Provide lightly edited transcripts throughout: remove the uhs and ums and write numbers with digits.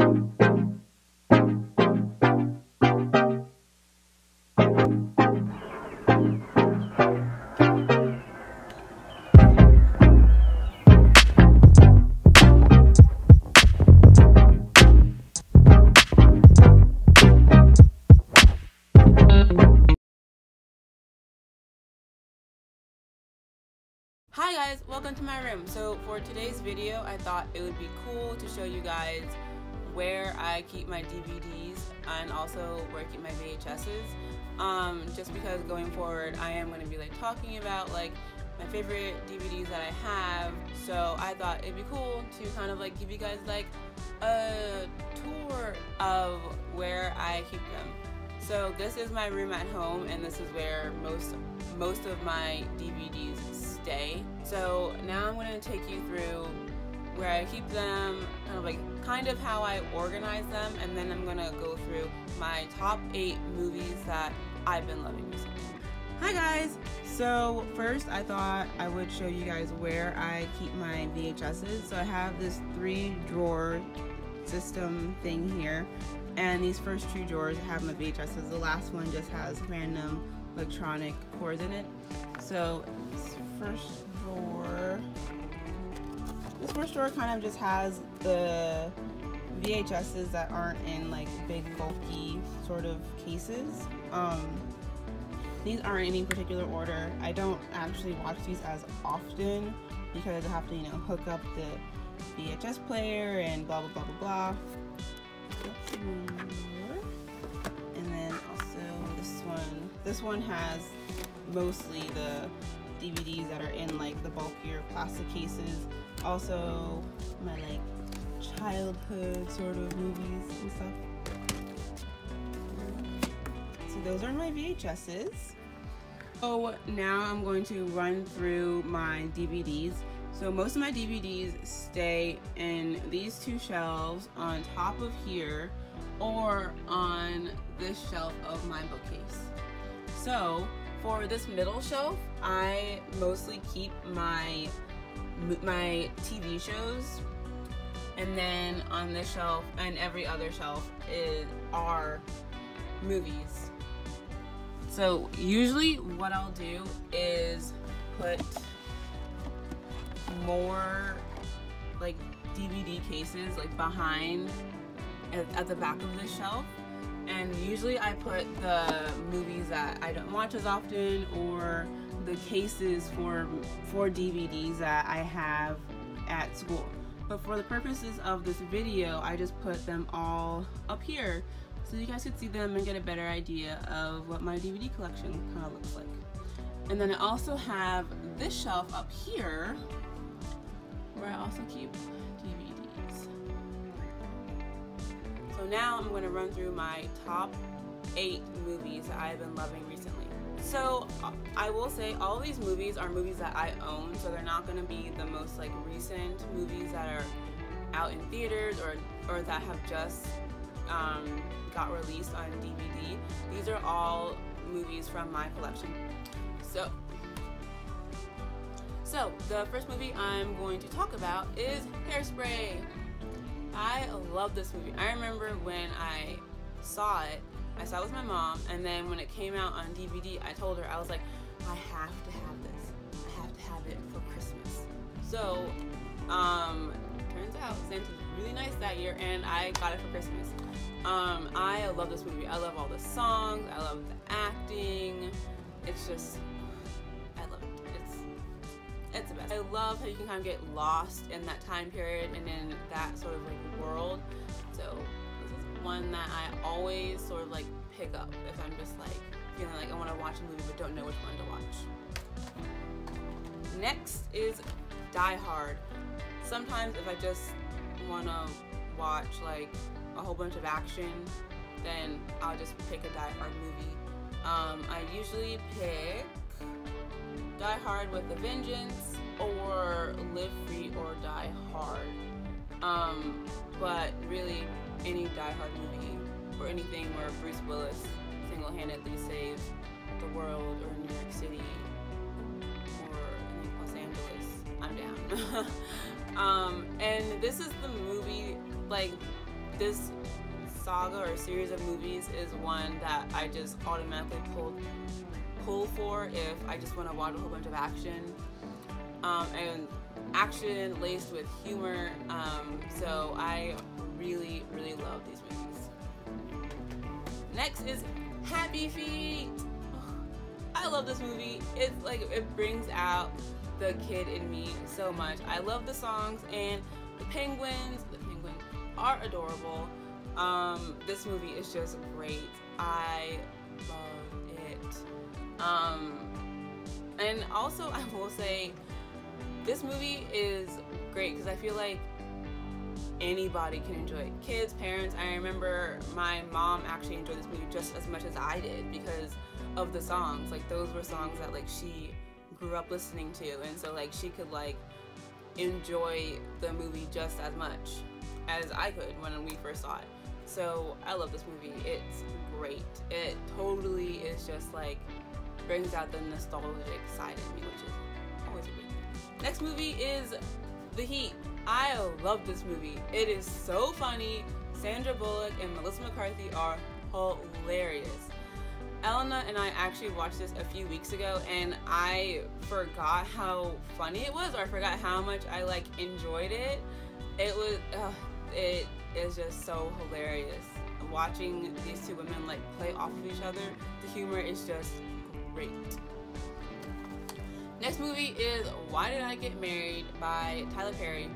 Hi guys, welcome to my room. So for today's video, I thought it would be cool to show you guys where I keep my DVDs and also where I keep my VHSs. Just because going forward, I am going to be like talking about like my favorite DVDs that I have. So I thought it'd be cool to kind of like give you guys like a tour of where I keep them. So this is my room at home, and this is where most of my DVDs stay. So now I'm going to take you through where I keep them, kind of how I organize them, and then I'm going to go through my top 8 movies that I've been loving recently. Hi guys! So first I thought I would show you guys where I keep my VHSs. So I have this 3-drawer system thing here, and these first 2 drawers have my VHSs. The last one just has random electronic cords in it. So this first drawer kind of just has the VHSs that aren't in like big bulky sort of cases. These aren't in any particular order. I don't actually watch these as often because I have to, hook up the VHS player and blah blah blah blah blah. And then also this one has mostly the DVDs that are in like the bulkier plastic cases. Also my like childhood sort of movies and stuff. So those are my VHSs. So now I'm going to run through my DVDs. So most of my DVDs stay in these 2 shelves on top of here or on this shelf of my bookcase. So for this middle shelf, I mostly keep my TV shows, and then on this shelf and every other shelf are movies. So usually what I'll do is put more like DVD cases like behind at the back of the shelf, and usually I put the movies that I don't watch as often or the cases for DVDs that I have at school. But for the purposes of this video, I just put them all up here so you guys could see them and get a better idea of what my DVD collection kind of looks like. And then I also have this shelf up here where I also keep DVDs. So now I'm going to run through my top 8 movies that I've been loving recently. So I will say all of these movies are movies that I own, so they're not going to be the most like recent movies that are out in theaters or that have just got released on DVD. These are all movies from my collection. So the first movie I'm going to talk about is Hairspray. I love this movie. I remember when I saw it with my mom, and then when it came out on DVD, I told her, I was like, I have to have this. I have to have it for Christmas. So, turns out Santa's really nice that year, and I got it for Christmas. I love this movie. I love all the songs. I love the acting. It's just, I love it. It's the best. I love how you can kind of get lost in that time period and in that sort of like world. So this is one that I always sort of like pick up if I'm just like feeling like I want to watch a movie but don't know which one to watch. Next is Die Hard. Sometimes if I just want to watch like a whole bunch of action, then I'll just pick a Die Hard movie. I usually pick Die Hard with a Vengeance or Live Free or Die Hard. But really any Die Hard movie or anything where Bruce Willis single-handedly saves the world or New York City or Los Angeles, I'm down. And this is the movie, like this saga or series of movies is one that I just automatically pull for if I just want to watch a whole bunch of action, and action laced with humor. So I really love these movies. Next is Happy Feet. I love this movie. It's like, it brings out the kid in me so much. I love the songs, and the penguins are adorable. This movie is just great. I love it. And also I will say this movie is great because I feel like anybody can enjoy it. Kids, parents. I remember my mom actually enjoyed this movie just as much as I did because of the songs. Like, those were songs that like she grew up listening to, and so like she could like enjoy the movie just as much as I could when we first saw it. So I love this movie. It's great. It totally is just like brings out the nostalgic side in me, which is always a great thing. Next movie is The Heat. I love this movie. It is so funny. Sandra Bullock and Melissa McCarthy are hilarious. Elena and I actually watched this a few weeks ago, and I forgot how funny it was, or I forgot how much I like enjoyed it. It is just so hilarious. Watching these two women like play off of each other, the humor is just great. Next movie is Why Did I Get Married by Tyler Perry.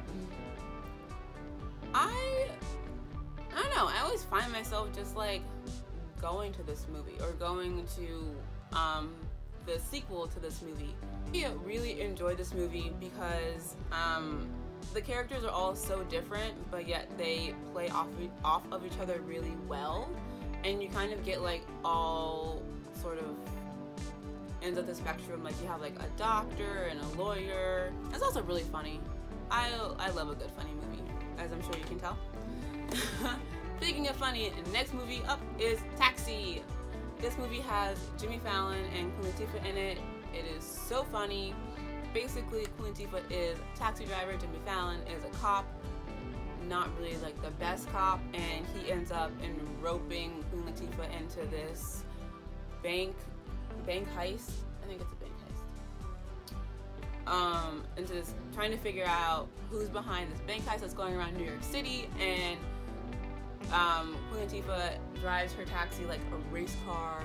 I don't know, I always find myself just like going to this movie or going to the sequel to this movie. I really enjoyed this movie because the characters are all so different, but yet they play off of each other really well, and you kind of get like all sort of ends of the spectrum. Like, you have like a doctor and a lawyer. It's also really funny. I love a good funny movie, as I'm sure you can tell. Speaking of funny, the next movie up is Taxi. This movie has Jimmy Fallon and Queen Latifah in it. It is so funny. Basically, Queen Latifah is a taxi driver, Jimmy Fallon is a cop, not really like the best cop, and he ends up roping Queen Latifah into this bank heist. I think it's a bank heist. Into this, trying to figure out who's behind this bank heist that's going around New York City, and Queen Latifah drives her taxi like a race car.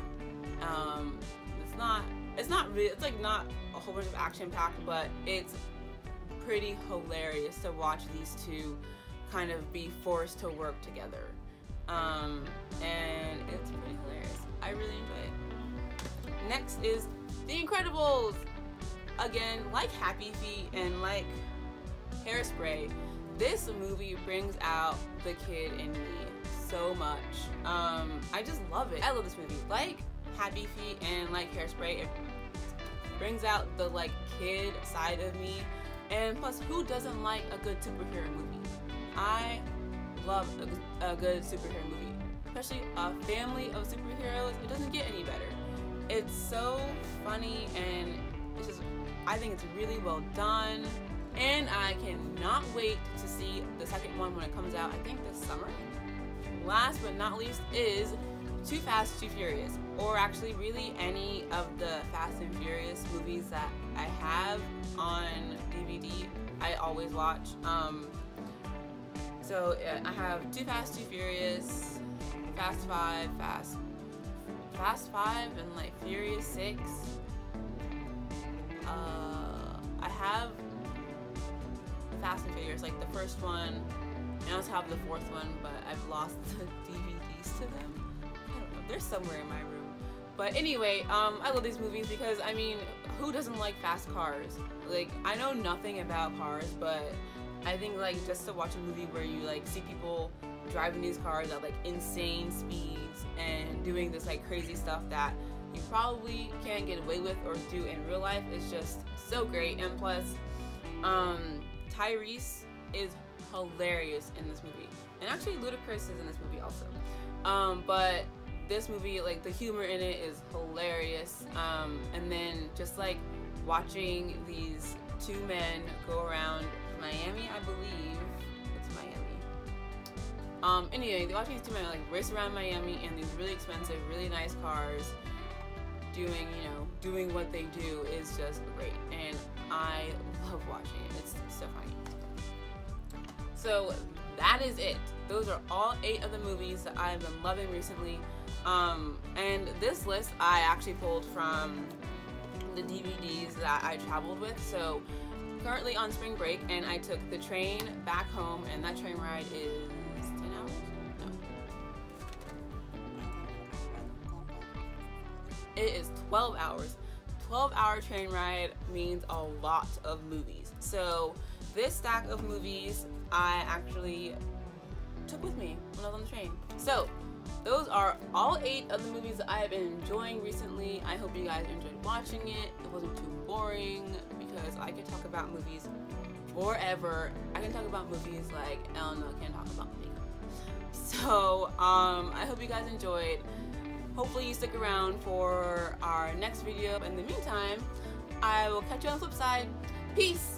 It's not really, it's like not a whole bunch of action packed, but it's pretty hilarious to watch these two kind of be forced to work together. And it's pretty hilarious. I really enjoy it. Next is The Incredibles. Again, like Happy Feet and like Hairspray, this movie brings out the kid in me so much. I just love it. I love this movie. Like Happy Feet and like Hairspray, it brings out the like kid side of me. And plus, who doesn't like a good superhero movie? I love a good superhero movie, especially a family of superheroes. It doesn't get any better. It's so funny, and it's just, I think it's really well done, and I cannot wait to see the second one when it comes out, I think this summer. Last but not least is Too Fast, Too Furious, or actually really any of the Fast and Furious movies that I have on DVD, I always watch. So yeah, I have Too Fast, Too Furious, Fast 5, Fast 5, and like Furious 6. I have Fast and Furious, like the first one, and I also have the fourth one, but I've lost the DVDs to them. I don't know, they're somewhere in my room. But anyway, I love these movies because, I mean, who doesn't like fast cars? Like, I know nothing about cars, but I think like just to watch a movie where you like see people driving these cars at like insane speeds and doing this like crazy stuff that you probably can't get away with or do in real life is just so great. And plus, Tyrese is hilarious in this movie, and actually Ludacris is in this movie also. But this movie, like the humor in it is hilarious. And then just like watching these two men go around Miami, I believe it's Miami. Anyway, they watch these two men like race around Miami in these really expensive, really nice cars, doing what they do is just great, and I love watching it. It's so funny. So that is it. Those are all 8 of the movies that I've been loving recently. And this list I actually pulled from the DVDs that I traveled with. So currently on spring break, and I took the train back home, and that train ride is 10 hours? No. It is 12 hours. 12-hour train ride means a lot of movies. So this stack of movies I actually took with me when I was on the train. So those are all 8 of the movies that I have been enjoying recently. I hope you guys enjoyed watching it. It wasn't too boring, because I could talk about movies forever. I can talk about movies like Elna can talk about me. So I hope you guys enjoyed. Hopefully you stick around for our next video. In the meantime, I will catch you on the flip side. Peace!